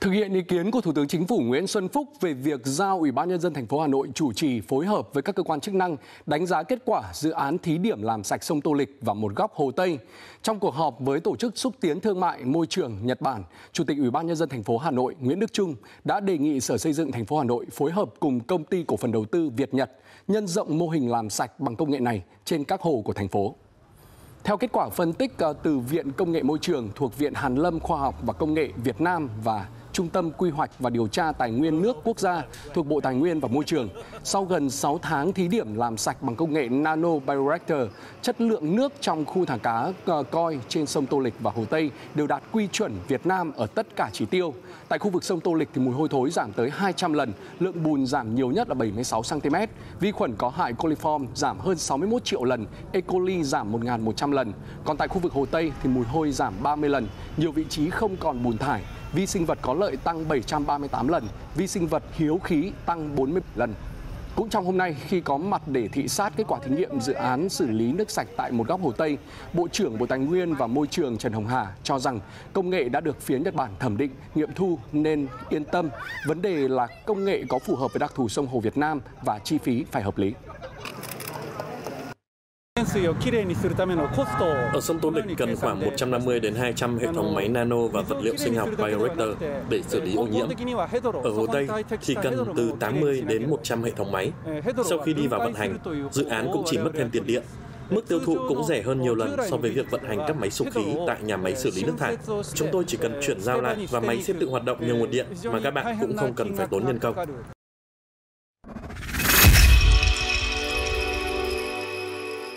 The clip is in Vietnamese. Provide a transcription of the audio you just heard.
Thực hiện ý kiến của Thủ tướng Chính phủ Nguyễn Xuân Phúc về việc giao Ủy ban Nhân dân thành phố Hà Nội chủ trì phối hợp với các cơ quan chức năng đánh giá kết quả dự án thí điểm làm sạch sông Tô Lịch và một góc Hồ Tây. Trong cuộc họp với Tổ chức Xúc tiến Thương mại Môi trường Nhật Bản, Chủ tịch Ủy ban Nhân dân thành phố Hà Nội Nguyễn Đức Chung đã đề nghị Sở Xây dựng thành phố Hà Nội phối hợp cùng Công ty Cổ phần Đầu tư Việt Nhật nhân rộng mô hình làm sạch bằng công nghệ này trên các hồ của thành phố. Theo kết quả phân tích từ Viện Công nghệ Môi trường thuộc Viện Hàn lâm Khoa học và Công nghệ Việt Nam và Trung tâm Quy hoạch và Điều tra Tài nguyên nước quốc gia thuộc Bộ Tài nguyên và Môi trường, sau gần 6 tháng thí điểm làm sạch bằng công nghệ Nano Bioreactor, chất lượng nước trong khu thả cá coi trên sông Tô Lịch và Hồ Tây đều đạt quy chuẩn Việt Nam ở tất cả chỉ tiêu. Tại khu vực sông Tô Lịch thì mùi hôi thối giảm tới 200 lần, lượng bùn giảm nhiều nhất là 76 cm, vi khuẩn có hại coliform giảm hơn 61 triệu lần, E. coli giảm 1.100 lần. Còn tại khu vực Hồ Tây thì mùi hôi giảm 30 lần, nhiều vị trí không còn bùn thải. Vi sinh vật có lợi tăng 738 lần, vi sinh vật hiếu khí tăng 40 lần. Cũng trong hôm nay, khi có mặt để thị sát kết quả thí nghiệm dự án xử lý nước sạch tại một góc Hồ Tây, Bộ trưởng Bộ Tài nguyên và Môi trường Trần Hồng Hà cho rằng công nghệ đã được phía Nhật Bản thẩm định, nghiệm thu nên yên tâm. Vấn đề là công nghệ có phù hợp với đặc thù sông Hồ Việt Nam và chi phí phải hợp lý. Ở sông Tô Lịch cần khoảng 150 đến 200 hệ thống máy nano và vật liệu sinh học bioreactor để xử lý ô nhiễm. Ở Hồ Tây thì cần từ 80 đến 100 hệ thống máy. Sau khi đi vào vận hành, dự án cũng chỉ mất thêm tiền điện. Mức tiêu thụ cũng rẻ hơn nhiều lần so với việc vận hành các máy sục khí tại nhà máy xử lý nước thải. Chúng tôi chỉ cần chuyển giao lại và máy sẽ tự hoạt động nhờ nguồn điện mà các bạn cũng không cần phải tốn nhân công.